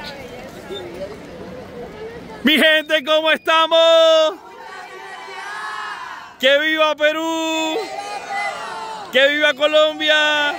Mi gente, ¿cómo estamos? ¡Que viva Perú! ¡Que viva Colombia!